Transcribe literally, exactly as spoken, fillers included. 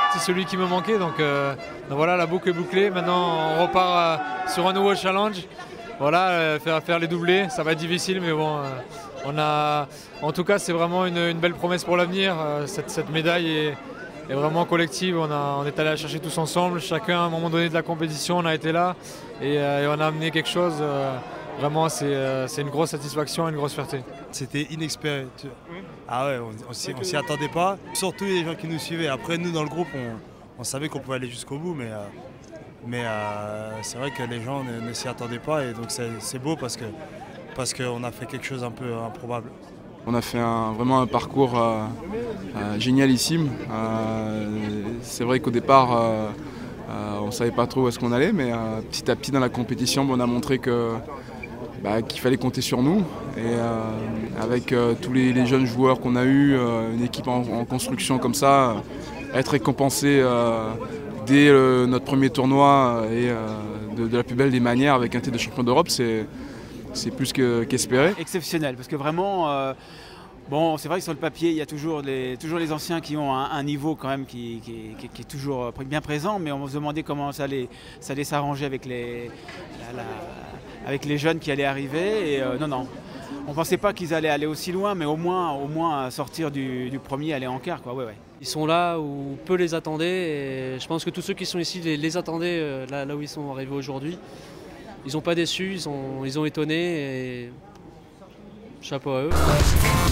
c'est celui qui me manquait. Donc, euh, donc voilà, la boucle est bouclée. Maintenant, on repart euh, sur un nouveau challenge. Voilà, euh, faire, faire les doublés, ça va être difficile, mais bon, euh, on a, en tout cas, c'est vraiment une, une belle promesse pour l'avenir. Euh, cette, cette médaille est, est vraiment collective. On, a, on est allé la chercher tous ensemble. Chacun, à un moment donné de la compétition, on a été là et, euh, et on a amené quelque chose. Euh, vraiment, c'est euh, une grosse satisfaction et une grosse fierté. C'était inespéré. Tu... Ah ouais, on, on s'y attendait pas. Surtout les gens qui nous suivaient. Après, nous, dans le groupe, on, on savait qu'on pouvait aller jusqu'au bout, mais... Euh... Mais euh, c'est vrai que les gens ne, ne s'y attendaient pas et donc c'est beau parce que parce qu'on a fait quelque chose un peu improbable. On a fait un, vraiment un parcours euh, euh, génialissime. Euh, c'est vrai qu'au départ, euh, euh, on ne savait pas trop où est-ce qu'on allait, mais euh, petit à petit dans la compétition, on a montré que bah, qu'il fallait compter sur nous. Et euh, avec euh, tous les, les jeunes joueurs qu'on a eus, euh, une équipe en, en construction comme ça, être récompensé euh, dès euh, notre premier tournoi et euh, de, de la plus belle des manières avec un titre de champion d'Europe, c'est plus qu'espéré. Qu Exceptionnel, parce que vraiment, euh, bon, c'est vrai que sur le papier, il y a toujours les, toujours les anciens qui ont un, un niveau quand même qui, qui, qui, qui est toujours bien présent, mais on se demandait comment ça allait, ça allait s'arranger avec les, la, la, avec les jeunes qui allaient arriver. Et euh, non, non. On ne pensait pas qu'ils allaient aller aussi loin, mais au moins, au moins sortir du, du premier, aller en quart, quoi. Ouais, ouais. Ils sont là où peu les attendaient et je pense que tous ceux qui sont ici les, les attendaient euh, là, là où ils sont arrivés aujourd'hui. Ils n'ont pas déçu, ils ont, ils ont étonné et chapeau à eux.